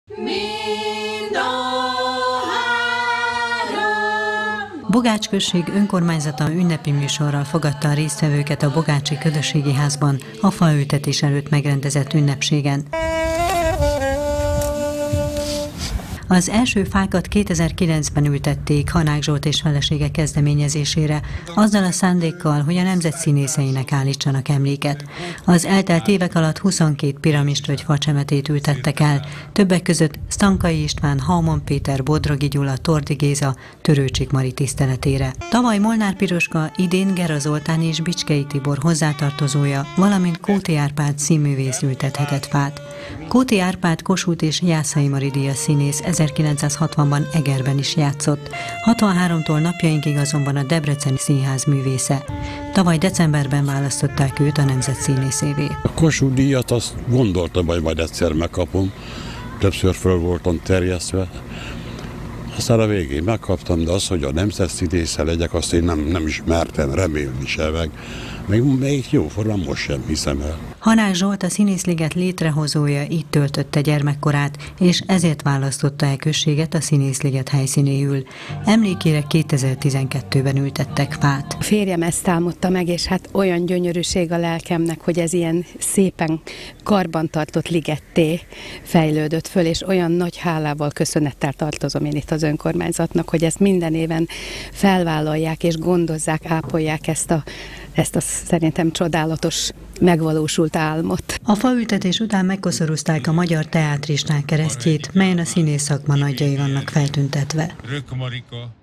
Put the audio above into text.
Bogács község önkormányzata ünnepi műsorral fogadta a résztvevőket a Bogácsi Közösségi Házban a faültetés előtt megrendezett ünnepségen. Az első fákat 2009-ben ültették Hanák Zsolt és felesége kezdeményezésére, azzal a szándékkal, hogy a nemzet színészeinek állítsanak emléket. Az eltelt évek alatt 22 piramistölgy facsemetét ültettek el, többek között Sztankai István, Haumon Péter, Bodrogi Gyula, Tordi Géza, Törőcsik Mari tiszteletére. Tavaly Molnár Piroska, idén Gera Zoltán és Bicskei Tibor hozzátartozója, valamint Kóti Árpád színművész ültethetett fát. Kóti Árpád Kossuth és Jászai Mari díjas színész 1960-ban Egerben is játszott. 63-tól napjainkig azonban a Debreceni Színház művésze. Tavaly decemberben választották őt a nemzet színészévé. A Kossuth díjat azt gondoltam, hogy majd egyszer megkapom. Többször föl voltam terjesztve. Aztán a végén megkaptam, de az, hogy a nemzet színésze legyek, azt én nem is mertem remélni se meg. Még jóformán most sem hiszem el. Hanák Zsolt, a Színészliget létrehozója, itt töltötte gyermekkorát, és ezért választotta el községet a Színészliget helyszínéül. Emlékére 2012-ben ültettek fát. A férjem ezt álmodta meg, és hát olyan gyönyörűség a lelkemnek, hogy ez ilyen szépen karbantartott ligetté fejlődött föl, és olyan nagy hálával, köszönettel tartozom én itt az önkormányzatnak, hogy ezt minden éven felvállalják és gondozzák, ápolják ezt a szerintem csodálatos, megvalósult álmot. A faültetés után megkoszorúzták a Magyar Teátristák keresztjét, melyen a színész szakma nagyjai vannak feltüntetve.